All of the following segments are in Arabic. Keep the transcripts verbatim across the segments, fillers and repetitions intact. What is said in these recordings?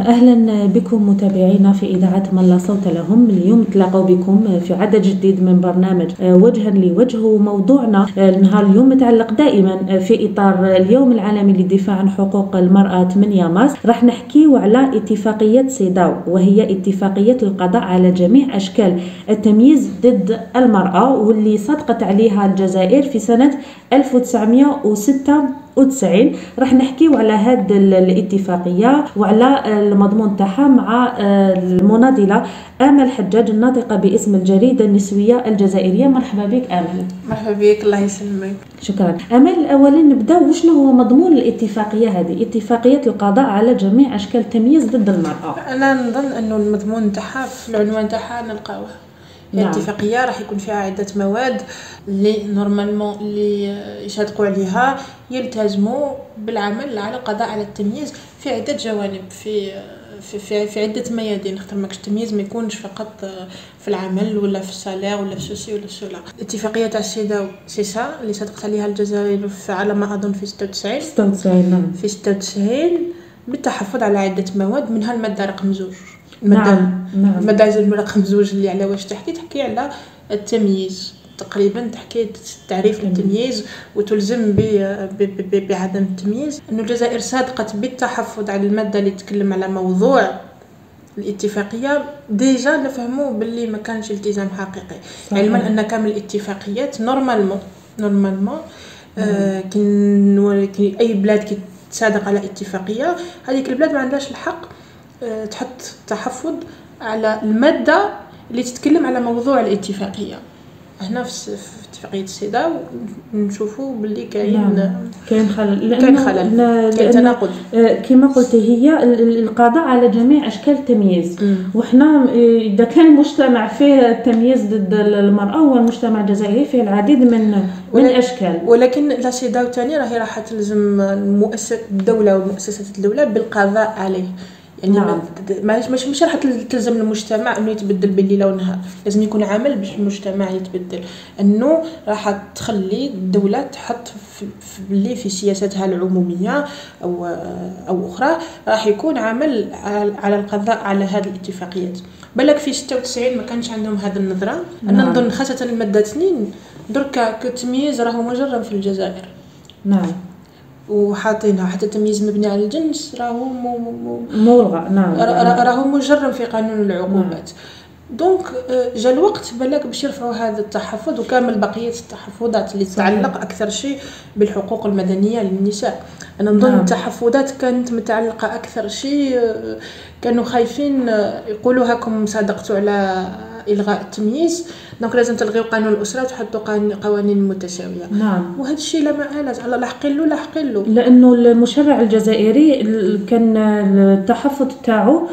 أهلا بكم متابعينا في إذاعة من لا صوت لهم. اليوم تلاقوا بكم في عدد جديد من برنامج وجها لوجه، وموضوعنا نهار اليوم متعلق دائما في إطار اليوم العالمي للدفاع عن حقوق المرأة ثمانية مارس. راح نحكي على اتفاقية سيداو، وهي اتفاقية القضاء على جميع أشكال التمييز ضد المرأة، واللي صدقت عليها الجزائر في سنة ألف وتسعمائة وستة وتسعين. راح نحكيو على هذه الاتفاقيه وعلى المضمون تاعها مع المناضله امل حجاج الناطقه باسم الجريده النسويه الجزائريه. مرحبا بك امل. مرحبا بك، الله يسلمك. شكرا امل. اولا نبداو وشنو هو مضمون الاتفاقيه هذه، اتفاقيه القضاء على جميع اشكال التمييز ضد المراه؟ انا نظن انه المضمون تاعها في العنوان تاعها نلقاوه. نعم. الاتفاقيه راح يكون فيها عده مواد اللي نورمالمون اللي يصدقوا عليها يلتزموا بالعمل على القضاء على التمييز في عده جوانب، في في في, في عده ميادين. خاطر ماكش التمييز ما يكونش فقط في العمل ولا في السالير ولا في سوسي ولا سولا. الاتفاقيه تاع سيداو سي سا اللي صدقت عليها الجزائر على ما اظن في ستة وتسعين ستة وتسعين نعم في ستة وتسعين بالتحفظ على عده مواد، منها الماده رقم زوج. الماده نعم نعم الماده رقم زوج اللي على واش تحكي تحكي على التمييز، تقريبا تحكي تعريف التمييز وتلزم بعدم التمييز. انه الجزائر صادقت بالتحفظ على الماده اللي تتكلم على موضوع الاتفاقيه. ديجا نفهموا باللي ما كانش التزام حقيقي، علما ان كامل الاتفاقيات نورمالمون نورمالمون آه كي اي بلاد كي تصادق على اتفاقيه، هذيك البلاد ما عندهاش الحق آه تحط تحفظ على الماده اللي تتكلم على موضوع الاتفاقيه. هنا في اتفاقيه سيداو نشوفوا باللي كاين نعم. كاين خلل، كاين خلل، كاين تناقض. كما قلت هي القضاء على جميع اشكال التمييز، وحنا اذا كان المجتمع فيه التمييز ضد المراه هو المجتمع الجزائري فيه العديد من من اشكال، ولكن لا سيداو ثاني راهي راح تلزم مؤسسه الدوله ومؤسسات الدوله بالقضاء عليه. يعني نعم. ماش مش مش راح تلزم المجتمع انه يتبدل بالليل ونهار، لازم يكون عمل باش المجتمع يتبدل. انه راح تخلي الدوله تحط في باللي في سياساتها العموميه او او اخرى راح يكون عمل على القضاء على هذه الاتفاقيات. بالك في ستة وتسعين ما كانش عندهم هذه النظره. نعم. انا نظن خاصه الماده اثنين دركا كتمييز راهو مجرم في الجزائر. نعم. وحاطينها حتى التمييز مبني على الجنس راهو ملغى. نعم راهو مجرم في قانون العقوبات. دونك جا الوقت بالك باش يرفعوا هذا التحفظ وكامل بقيه التحفظات اللي تتعلق اكثر شيء بالحقوق المدنيه للنساء. انا نظن نعم. التحفظات كانت متعلقه اكثر شيء، كانوا خايفين يقولوا هاكم صادقتوا على الغاء التمييز، دونك لازم تلغيو قانون الاسره وتحطوا قوانين متساويه. نعم. وهذا الشيء لا مآلة على لاحقين له لاحقين له لانه المشرع الجزائري كان التحفظ تاعو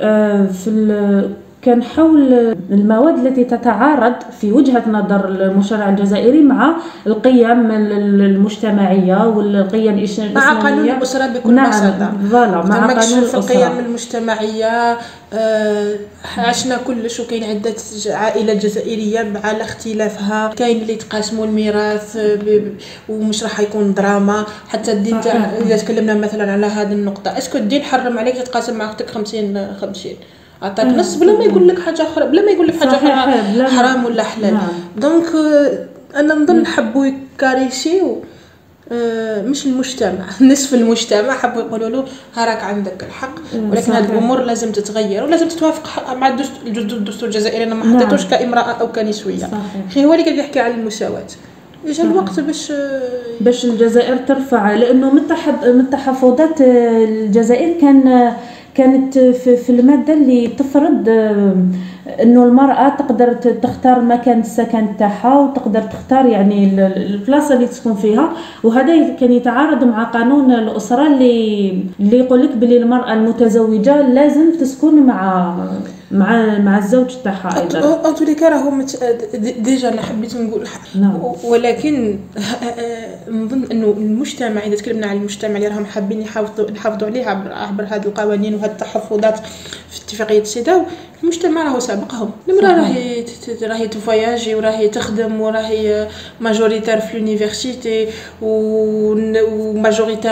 في كان حول المواد التي تتعارض في وجهة نظر المشرع الجزائري مع القيم المجتمعية والقيم الإسلامية، مع قانون الأسرة بكل نعم. بساطة. مع قانون الأسرة. القيم المجتمعية آه عشنا كلش، وكاين عدة عائلات جزائرية على اختلافها، كاين اللي تقاسموا الميراث ومش راح يكون دراما. حتى الدين تاع إذا تكلمنا مثلا على هذه النقطة، اسكو الدين حرم عليك تتقاسم مع أختك خمسين خمسين، عطاك نص بلا ما يقول لك حاجه اخرى، بلا ما يقول لك حاجه اخرى حرام ولا حلال. نعم. دونك انا نظن حبوا يكاريسيو مش المجتمع، نصف المجتمع حبوا يقولوا له هاراك عندك الحق، ولكن هذه الامور لازم تتغير ولازم تتوافق مع الدستور الجزائري. انا ما حطيتوش كامراه او كنسويه، خي هو اللي كان يحكي على المساواه. جا الوقت باش باش الجزائر ترفع، لانه من من تحفظات الجزائر كان كانت في الماده اللي تفرض انه المراه تقدر تختار مكان السكن تاعها وتقدر تختار يعني البلاصه اللي تسكن فيها، وهذا كان يتعارض مع قانون الاسره اللي اللي يقول لك بلي المراه المتزوجه لازم تسكن مع مع مع الزوج تاعها ايضا. ان تولي كا راهو ديجا انا حبيت نقول نعم. ولكن نظن انه المجتمع، اذا تكلمنا على المجتمع اللي راهم حابين يحافظوا نحافظوا عليه عبر عبر هذه القوانين وهذه التحفظات في اتفاقيه سيداو، المجتمع راهو سابقهم. المراه راهي راهي تفواياجي وراهي تخدم وراهي ماجوريتير في لونيفرسيتي وماجوريتير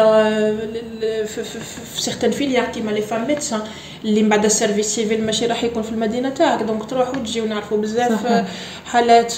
في سيغتان فيليير كيما لي فام ميدسان اللي من بعد السيرفيس سيفيل ماشي راح يكون في المدينه تاعك، دونك تروح وتجي ونعرفوا بزاف حالات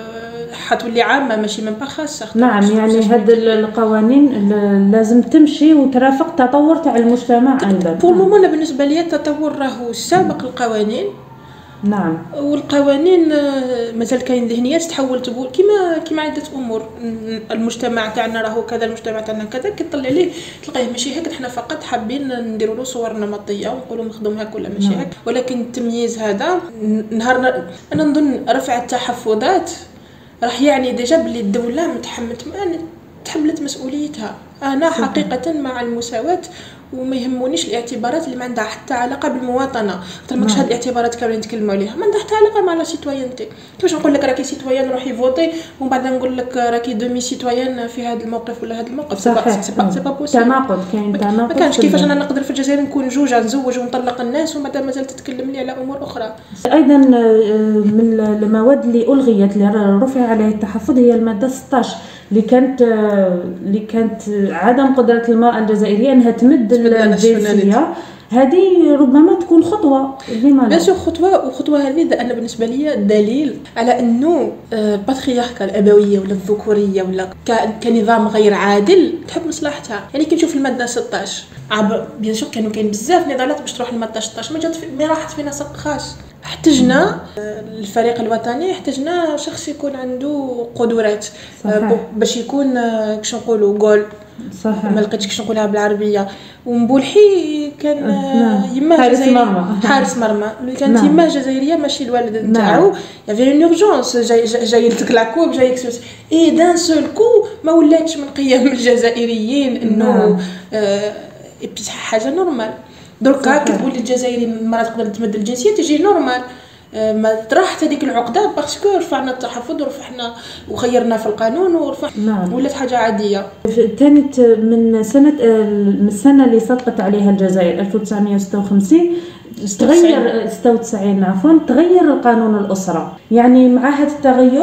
حتولي عامه ماشي من با خاصه. نعم، يعني هاد القوانين لازم تمشي وترافق تطور تاع المجتمع ايضا. بور المومون بالنسبه لي التطور راهو سابق القوانين. نعم. والقوانين مازال كاين ذهنيات تحول تقول كيما كيما عده امور. المجتمع تاعنا راهو كذا، المجتمع تاعنا كذا، كيطلع ليه تلقاه ماشي هيك، احنا فقط حابين نديروا له صور نمطيه ونقولوا نخدم هكا ولا ماشي هيك. ولكن التمييز هذا نهار انا نظن رفع التحفظات راح يعني ديجا بلي الدوله متحملت تحملت مسؤوليتها. انا حقيقه مع المساواه وما يهمونيش الاعتبارات اللي ما عندها حتى علاقه بالمواطنه. حتى ماكش هاد الاعتبارات كاملين نتكلموا عليها ما عندها حتى علاقه مع لا سيتويانتي. كيفاش نقول لك راكي سيتويان روحي فوتي ومن بعد نقول لك راكي دومي سيتويان في هذا الموقف ولا هذا الموقف؟ سي با سي با سي با بوسيبل. تناقض، كاين تناقض. ما كانش كيفاش انا نقدر في الجزائر نكون جوجه نزوج ونطلق الناس ومن بعد مازال تتكلم لي على امور اخرى. ايضا من المواد اللي الغيت اللي رفع عليها التحفظ هي الماده ستة عشر اللي كانت اللي كانت عدم قدره المراه الجزائريه انها تمد الجنسيه. هذه ربما تكون خطوه لما لا بس خطوه وخطوه هذه انا بالنسبه لي دليل على انه الباترياركا الابويه ولا الذكوريه ولا كنظام غير عادل تحب مصلحتها. يعني كي نشوف الماده ستة عشر عبر بيان سور كانوا كاين بزاف نضالات باش تروح الماده ستة عشر ما جات ما راحت فينا سق خاص. احتجنا الفريق الوطني، احتجنا شخص يكون عنده قدرات باش يكون كش نقولوا جول صح. ما لقيتش كش نقولها بالعربيه. ومبولحي كان يماه حارس مرمى حارس مرمى اللي كانت يماه جزائريه ماشي الوالد نتاعو. يافي اون اورجونس جاي جاي لتكلاكوب جاي اكسوس اي دان سول كو ما ولاتش من قيم الجزائريين انه اي بي حاجه نورمال. دركا كتقول للجزائري المراه تقدر تمد الجنسيه تجي نورمال. ما راحت هذيك العقده باسكو رفعنا التحفظ ورفعنا وخيرنا في القانون ورفعنا. نعم. ولات حاجه عاديه. كانت من سنه من السنه اللي سقطت عليها الجزائر ألف وتسعمائة وستة وخمسين تغير ستة وتسعين عفوا تغير القانون الاسره. يعني مع هذا التغير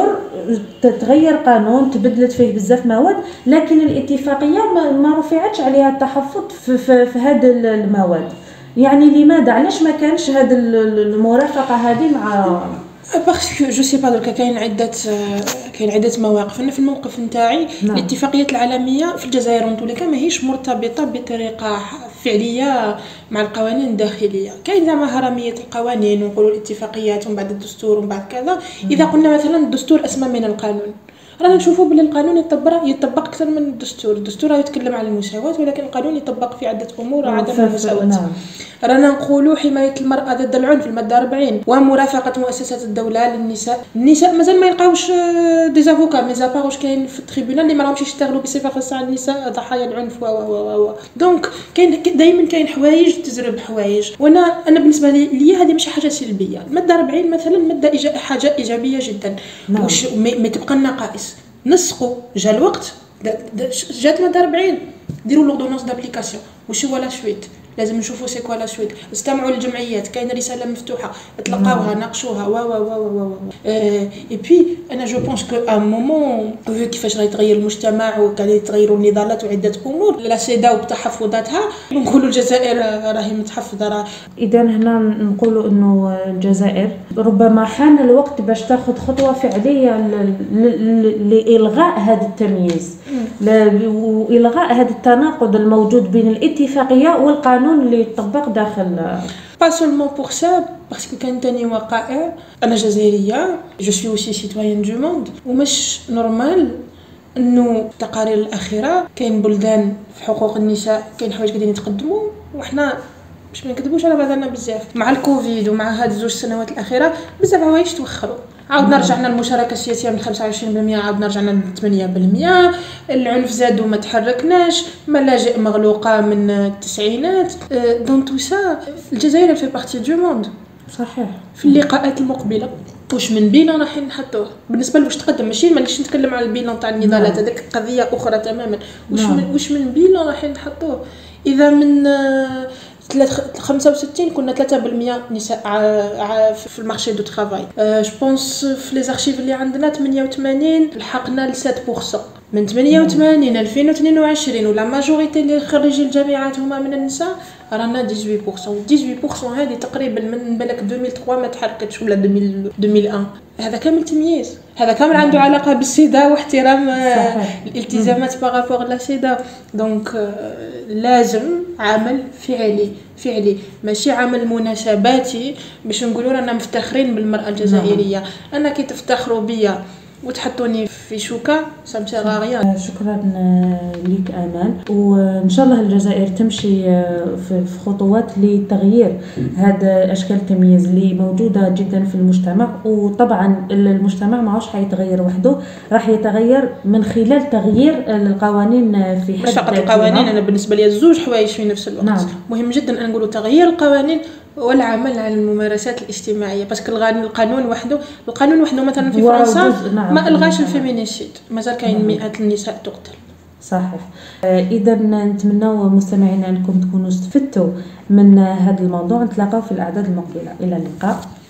تغير قانون تبدلت فيه بزاف مواد، لكن الاتفاقيه ما رفعتش عليها التحفظ في, في, في هذه المواد. يعني لماذا علاش ما كانش هذه المرافقه هذه مع باسكو جو سي با درك كاين عده كاين عده مواقف. انا في الموقف نتاعي نعم. الاتفاقيات العالميه في الجزائر ونتولي ماهيش مرتبطه بطريقه فعليه مع القوانين الداخليه. كاين زعما هرميه القوانين ونقولوا الاتفاقيات ومن بعد الدستور ومن بعد كذا. اذا قلنا مثلا الدستور اسمى من القانون، رانا نشوفوا بلي القانون يطبق يطبق اكثر من الدستور. الدستور يتكلم عن المساواه ولكن القانون يطبق في عده امور عدم المساواه. نعم. رانا نقولوا حمايه المراه ضد العنف الماده أربعين ومرافقه مؤسسات الدوله للنساء. النساء مازال ما يلقاوش دي زافوكا ميزابار واش كاين في التريبيونال اللي ما راهمش يشتغلوا بصفه خاصه على النساء ضحايا العنف و و و دونك كاين دائما كاين حوايج تزرب حوايج. وانا انا بالنسبه لي لي هذه ماشي حاجه سلبيه. الماده أربعين مثلا ماده إيجا حاجه ايجابيه جدا. نعم. وش ما تبقى النقائص نسقوا جا الوقت جات ماده أربعين ديروا لوردونونس دابليكاسيون. وش هو لا سويت؟ لازم نشوفوا سي كوا لا سويت. استمعوا للجمعيات كاين رساله مفتوحه تلقاوها ناقشوها و و و و اي بي انا جو بونس كو ا مومون فيو كيفاش راه يتغير المجتمع وكان يتغيروا النضالات وعده امور لا سيداو بتحفظاتها نقولوا الجزائر راهي متحفظه. راه اذا هنا نقولوا انه الجزائر ربما حان الوقت باش تاخذ خطوه فعليه لالغاء هذا التمييز والغاء هذا التناقض الموجود بين الاتفاقيه والقانون اللي يطبق داخل. با سولمون بور سا باسكو كان تاني وقائع. انا جزائريه جو سوي اوسي سيتويان دو موند ومش نورمال انه التقارير الاخيره كاين بلدان في حقوق النساء كاين حوايج قاعدين يتقدموا وحنا باش ما نكذبوش على بعضنا بزاف مع الكوفيد ومع هاد زوج سنوات الاخيره بزاف حوايج توخروا. عاودنا رجعنا المشاركه السياسيه من خمسة وعشرين بالمئة عاودنا رجعنا ل ثمانية بالمئة. العنف زاد وما تحركناش. ملاجئ مغلوقه من التسعينات. دون تو سا الجزائر في بارتي دو موند صحيح. في اللقاءات المقبله واش من بيلان راح نحطوه بالنسبه لواش تقدم، ماشي مانيش نتكلم على البيلان تاع النضالات، هذيك قضيه اخرى تماما. واش من واش من بيلان راح نحطوه؟ اذا من خمسة وستين كنا ثلاثة بالمئة نساء في المارشي دو ترافاي. جو بونس في لي زارشيف اللي عندنا ثمانية وثمانين لحقنا ل سبعة بالمئة. من ثمانية وثمانين ألفين واثنين وعشرين ولا ماجوريتي اللي خريجي الجامعات هما من النساء رانا ثمانية وعشرين بالمئة. ثمانية وعشرين بالمئة هذه تقريبا من بالك ألفين وثلاثة ما تحركتش ولا ألفين وواحد. هذا كامل تمييز، هذا كامل عنده علاقه بالسيده واحترام الالتزامات بارابور لا سيده. دونك لازم عمل فعلي فعلي ماشي عمل مناسباتي باش نقولوا رانا مفتخرين بالمراه الجزائريه. انا كي تفتخروا بيا وتحطوني في شوكه سامسيغ. شكرا لك امال، وان شاء الله الجزائر تمشي في خطوات لتغيير هذا اشكال التمييز اللي موجوده جدا في المجتمع. وطبعا المجتمع ما عادش حيتغير وحده، راح يتغير من خلال تغيير القوانين في حد مش فقط القوانين. انا بالنسبه لي الزوج حوايج في نفس الوقت. نعم. مهم جدا ان نقولوا تغيير القوانين والعمل على الممارسات الاجتماعيه، باسكو القانون وحده القانون وحده مثلا في فرنسا نعم. ما الغاش الفيمينيسيد، مازال كاين مئات النساء تقتل. صحيح. اذا نتمنوا مستمعينا انكم تكونوا استفدتوا من هذا الموضوع. نتلاقاو في الاعداد المقبله، الى اللقاء.